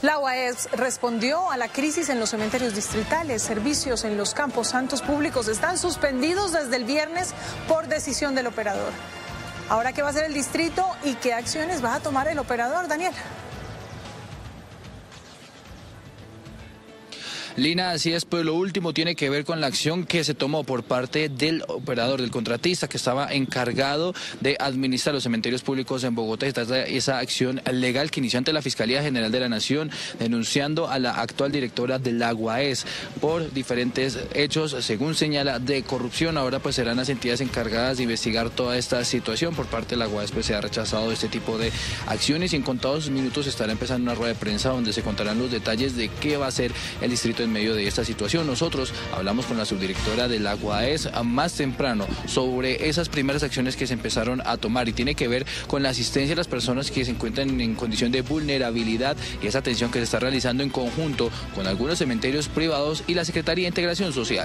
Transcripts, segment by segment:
La UAS respondió a la crisis en los cementerios distritales. Servicios en los campos santos públicos están suspendidos desde el viernes por decisión del operador. Ahora, ¿qué va a hacer el distrito y qué acciones va a tomar el operador, Daniel? Lina, así es, pues lo último tiene que ver con la acción que se tomó por parte del operador, del contratista que estaba encargado de administrar los cementerios públicos en Bogotá. Esa acción legal que inició ante la Fiscalía General de la Nación, denunciando a la actual directora de la UAS por diferentes hechos, según señala, de corrupción. Ahora pues serán las entidades encargadas de investigar toda esta situación. Por parte de la UAS pues se ha rechazado este tipo de acciones y en contados minutos estará empezando una rueda de prensa donde se contarán los detalles de qué va a hacer el distrito en medio de esta situación. Nosotros hablamos con la subdirectora de la UAS más temprano sobre esas primeras acciones que se empezaron a tomar y tiene que ver con la asistencia a las personas que se encuentran en condición de vulnerabilidad y esa atención que se está realizando en conjunto con algunos cementerios privados y la Secretaría de Integración Social.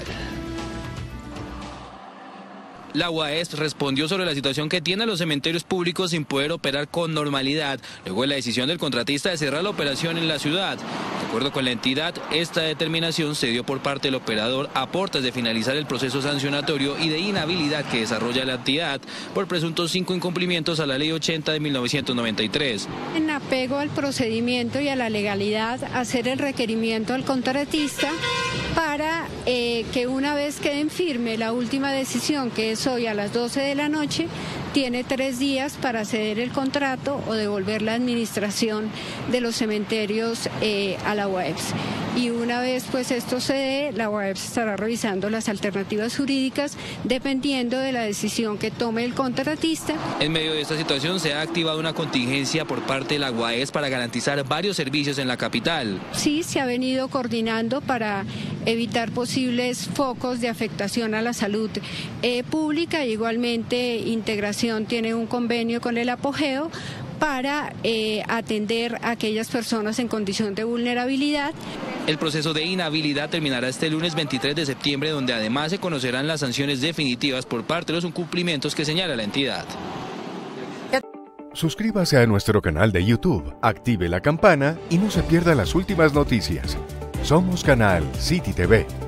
La UAS respondió sobre la situación que tienen los cementerios públicos sin poder operar con normalidad, luego de la decisión del contratista de cerrar la operación en la ciudad. De acuerdo con la entidad, esta determinación se dio por parte del operador a portas de finalizar el proceso sancionatorio y de inhabilidad que desarrolla la entidad por presuntos 5 incumplimientos a la Ley 80 de 1993. En apego al procedimiento y a la legalidad, hacer el requerimiento al contratista para que una vez quede en firme la última decisión, que es hoy a las 12 de la noche, tiene 3 días para ceder el contrato o devolver la administración de los cementerios a la UAEPS. Y una vez pues esto se dé, la UAEPS estará revisando las alternativas jurídicas dependiendo de la decisión que tome el contratista. En medio de esta situación se ha activado una contingencia por parte de la UAEPS para garantizar varios servicios en la capital. Sí, se ha venido coordinando para evitar posibles focos de afectación a la salud pública. Igualmente, Integración tiene un convenio con el Apogeo para atender a aquellas personas en condición de vulnerabilidad. El proceso de inhabilidad terminará este lunes 23 de septiembre, donde además se conocerán las sanciones definitivas por parte de los incumplimientos que señala la entidad. Suscríbase a nuestro canal de YouTube, active la campana y no se pierda las últimas noticias. Somos Canal City TV.